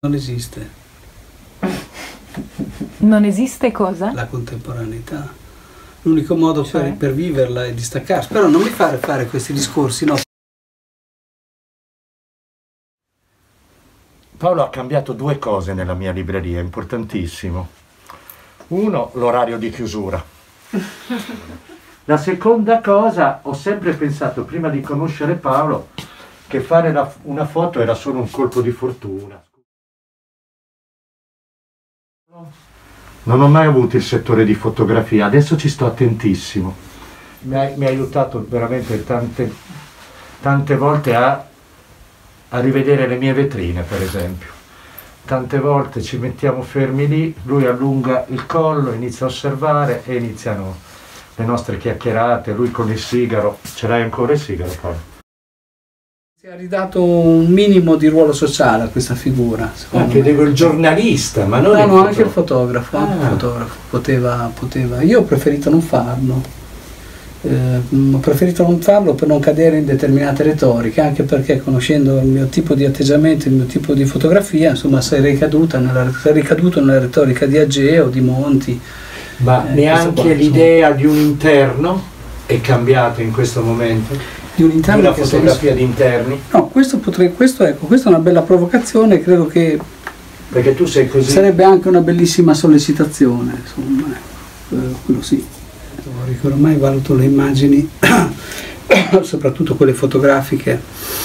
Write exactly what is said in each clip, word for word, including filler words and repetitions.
Non esiste. Non esiste cosa? La contemporaneità. L'unico modo Cioè? per, per viverla è distaccarsi. Però non mi fare fare questi discorsi, no? Paolo ha cambiato due cose nella mia libreria, importantissimo. Uno, l'orario di chiusura. La seconda cosa, ho sempre pensato, prima di conoscere Paolo, che fare la, una foto era solo un colpo di fortuna. Non ho mai avuto il settore di fotografia, adesso ci sto attentissimo. Mi ha, mi ha aiutato veramente tante, tante volte a, a rivedere le mie vetrine, per esempio. Tante volte ci mettiamo fermi lì, lui allunga il collo, inizia a osservare e iniziano le nostre chiacchierate, lui con il sigaro. Ce l'hai ancora il sigaro, Paolo? Si è ridato un minimo di ruolo sociale a questa figura. Ah, credevo il giornalista, ma non no, il no, fotografo. anche il fotografo, Ah. anche il fotografo. Poteva, poteva. Io ho preferito non farlo. Eh, ho preferito non farlo per non cadere in determinate retoriche, anche perché conoscendo il mio tipo di atteggiamento, il mio tipo di fotografia, insomma, sei ricaduta nella, sei ricaduto nella retorica di Ageo, di Monti. Ma eh, neanche l'idea di un interno è cambiata in questo momento? Di un interno, una fotografia di interni? No, questo, potrei, questo, ecco, questa è una bella provocazione, credo che perché tu sei così. Sarebbe anche una bellissima sollecitazione, insomma, eh, quello sì. Io ormai valuto le immagini, soprattutto quelle fotografiche,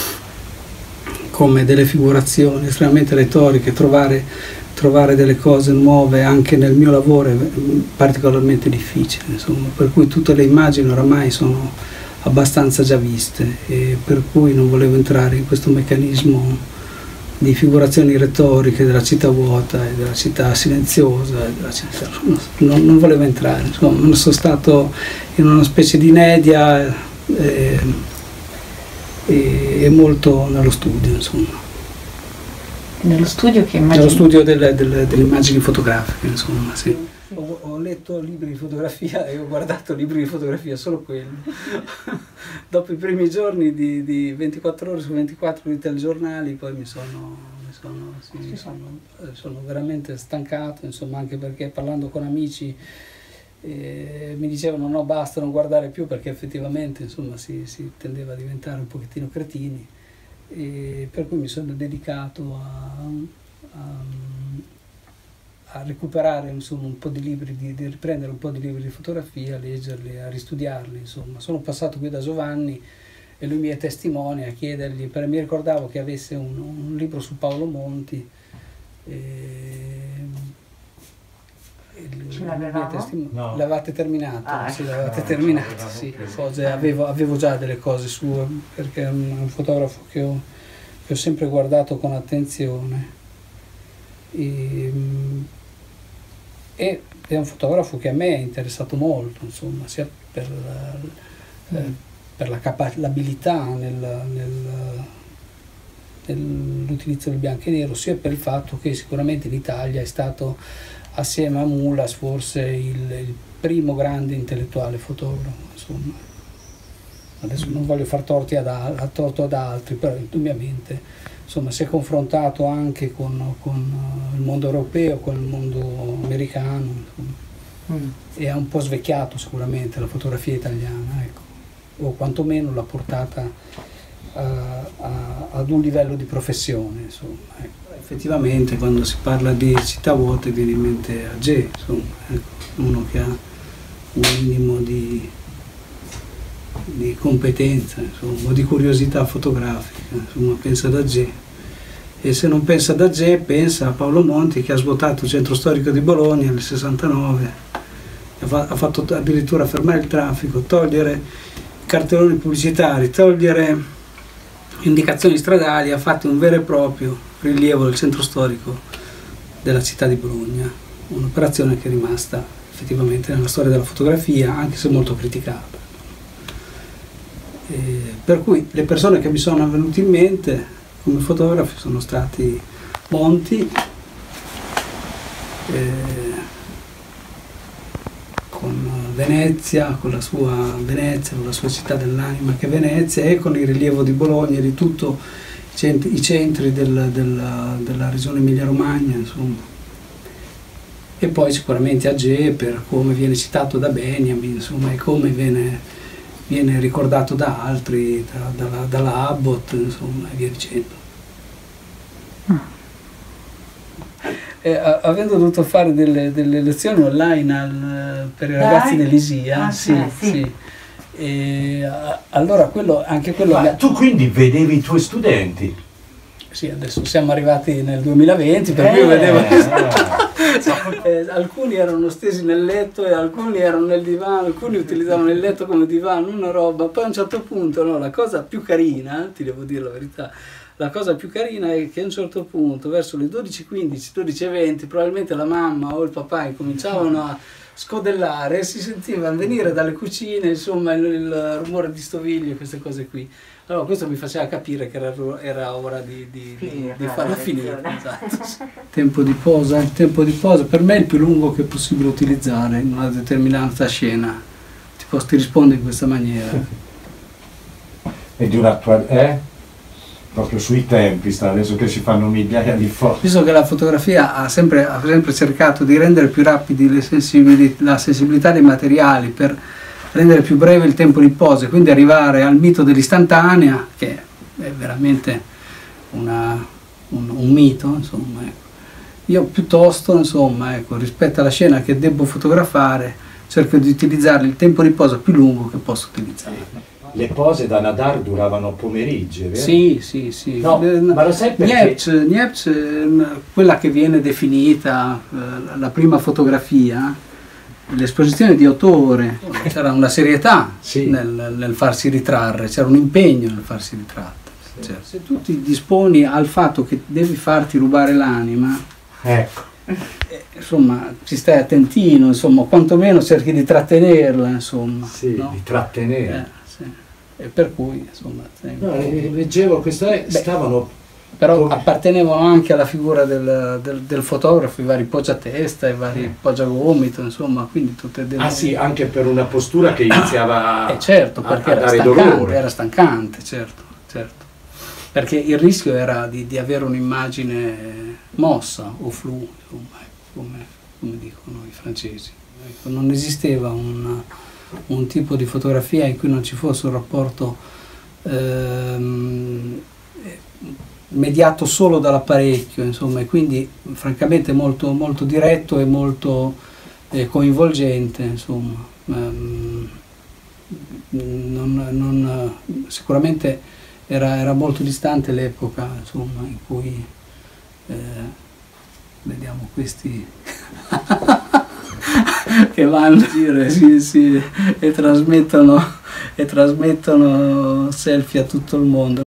come delle figurazioni estremamente retoriche. Trovare, trovare delle cose nuove anche nel mio lavoro è particolarmente difficile, insomma, per cui tutte le immagini oramai sono abbastanza già viste, e per cui non volevo entrare in questo meccanismo di figurazioni retoriche della città vuota e della città silenziosa, e della città, non, non volevo entrare, insomma, sono stato in una specie di inedia e, e, e molto nello studio, insomma. Nello studio che immagini? Nello studio delle, delle, delle immagini fotografiche, insomma, sì. Ho, ho letto libri di fotografia e ho guardato libri di fotografia, solo quelli. Dopo i primi giorni di, di ventiquattro ore su ventiquattro di telegiornali, poi mi sono, mi sono, sì, mi sono, sono veramente stancato, insomma, anche perché parlando con amici eh, mi dicevano no, basta, non guardare più, perché effettivamente, insomma, si, si tendeva a diventare un pochettino cretini, e per cui mi sono dedicato a, a a recuperare, insomma, un po' di libri, di, di riprendere un po' di libri di fotografia, a leggerli, a ristudiarli, insomma. Sono passato qui da Giovanni e lui mi è testimone, a chiedergli, perché mi ricordavo che avesse un, un libro su Paolo Monti, e, e ce l'avevamo? No. L'avevate terminato? Ah, sì, l'avevate no, terminato, sì. Cose, avevo, avevo già delle cose sue, perché è un, un fotografo che ho, che ho sempre guardato con attenzione. E, e è un fotografo che a me è interessato molto, insomma, sia per la, eh, per la l'abilità nel, nel, nell'utilizzo del bianco e nero, sia per il fatto che sicuramente l'Italia è stato, assieme a Mulas, forse il, il primo grande intellettuale fotografo, insomma. Adesso non voglio far torti ad, a torto ad altri, però indubbiamente, insomma, si è confrontato anche con, con il mondo europeo, con il mondo americano, mm. e ha un po' svecchiato sicuramente la fotografia italiana, ecco, o quantomeno l'ha portata a, a, ad un livello di professione, insomma, ecco. Effettivamente quando si parla di città vuote viene in mente Agee, insomma, ecco, uno che ha un minimo di di competenza, insomma, o di curiosità fotografica, insomma, pensa ad Agee. E se non pensa ad Agee, pensa a Paolo Monti, che ha svuotato il centro storico di Bologna nel sessantanove, ha fatto addirittura fermare il traffico, togliere cartelloni pubblicitari, togliere indicazioni stradali, ha fatto un vero e proprio rilievo del centro storico della città di Bologna, un'operazione che è rimasta effettivamente nella storia della fotografia, anche se molto criticata. Eh, per cui le persone che mi sono venute in mente come fotografi sono stati Monti, eh, con Venezia, con la sua Venezia, con la sua città dell'anima che è Venezia, e con il rilievo di Bologna e di tutto centri, i centri del, della, della regione Emilia-Romagna, insomma. E poi sicuramente Agee per come viene citato da Benjamin, insomma, e come viene, viene ricordato da altri, da, dalla, dalla Abbott, insomma, e via dicendo. E, a, avendo dovuto fare delle, delle lezioni online al, per i ragazzi dell'Isia, ah, sì, sì. sì. E, a, allora quello, anche quello... Ma tu quindi vedevi i tuoi studenti? Sì, adesso siamo arrivati nel duemilaventi, per cui Eh, io vedevo... eh. eh, alcuni erano stesi nel letto e alcuni erano nel divano, alcuni utilizzavano il letto come divano, una roba. Poi a un certo punto, no, la cosa più carina, ti devo dire la verità, la cosa più carina è che a un certo punto, verso le dodici e quindici, dodici e venti, probabilmente la mamma o il papà incominciavano a scodellare e si sentiva venire dalle cucine, insomma, il, il rumore di stoviglie, queste cose qui. Allora questo mi faceva capire che era, era ora di, di, di, di farla finire. Esatto. Tempo di posa, il tempo di posa per me è il più lungo che è possibile utilizzare in una determinata scena. Ti posso ti rispondo in questa maniera. E di un'attualità, eh? Proprio sui tempi, sta adesso che si fanno migliaia di foto. Visto che la fotografia ha sempre, ha sempre cercato di rendere più rapidi le sensibili, la sensibilità dei materiali per rendere più breve il tempo di pose, quindi arrivare al mito dell'istantanea, che è veramente una, un, un mito, insomma, ecco. Io piuttosto, insomma, ecco, rispetto alla scena che devo fotografare, cerco di utilizzare il tempo di posa più lungo che posso utilizzare. Le pose da Nadar duravano pomeriggi, vero? Sì, sì, sì. No, ma lo sai perché? Niepce, Niepce, quella che viene definita eh, la prima fotografia, l'esposizione di autore, c'era una serietà sì. nel, nel farsi ritrarre, c'era un impegno nel farsi ritrarre. Sì. Cioè, se tu ti disponi al fatto che devi farti rubare l'anima, ecco. eh, insomma, ci stai attentino, insomma, quantomeno cerchi di trattenerla, insomma. Sì, no? di trattenere. Eh, sì. E per cui, insomma, no, leggevo questo, eh, stavano... Però appartenevano anche alla figura del, del, del fotografo, i vari poggiatesta, i vari poggiagomito, insomma, quindi tutte delle... Ah sì, anche per una postura che iniziava a, eh certo, perché a, a era dare stancante, dolore. era stancante, certo, certo. Perché il rischio era di, di avere un'immagine mossa o flu, insomma, come, come dicono i francesi. Ecco, non esisteva un, un tipo di fotografia in cui non ci fosse un rapporto ehm, mediato solo dall'apparecchio, insomma, e quindi francamente molto, molto diretto e molto eh, coinvolgente, insomma. Um, non, non, sicuramente era, era molto distante l'epoca, insomma, in cui eh, vediamo questi che vanno a dire sì, sì, e trasmettono e trasmettono selfie a tutto il mondo.